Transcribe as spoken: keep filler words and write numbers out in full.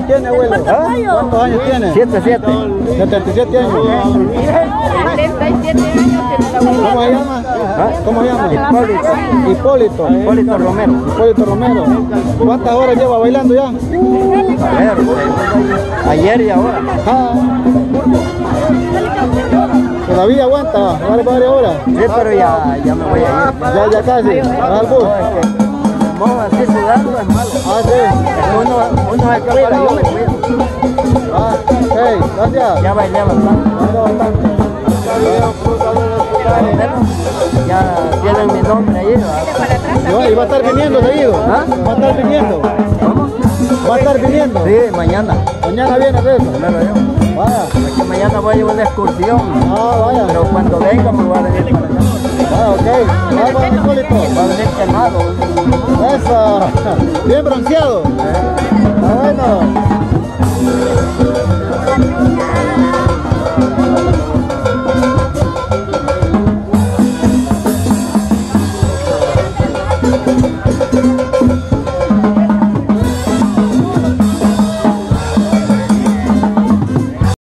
años tiene, abuelo? ¿Ah? ¿Cuántos años tiene? Siete, siete. setenta y siete años. setenta y siete años tiene la abuela. ¿Cómo se llama? ¿Ah? ¿Cómo se llama? Hipólito. Hipólito. Hipólito Romero. Hipólito Romero. ¿Cuántas horas lleva bailando ya? A ver, eh, ayer y ahora. Ah. Todavía aguanta, vale varias horas. Sí, pero ya, ya me voy a ir. Ya, ya casi, vas al bus. No, es que como así sudando es malo. Ah, sí. Uno, uno se cuida, yo me cuido. Ah, ok, gracias. Ya bailé bastante. Baila bastante. Ya tienen mi nombre ahí, ¿verdad? No, y va a estar viniendo seguido. ¿Ah? Va a estar viniendo. ¿Cómo? Va a estar viniendo. Sí, mañana. Mañana viene de eso. Primero yo. Vaya. Es que mañana voy a llevar una excursión. Ah, vaya. Pero cuando venga me voy a venir para acá. Vaya, ok. Ah, bueno, Hipólito. Va a venir quemado. Eso. Bien bronceado. Ah, bueno.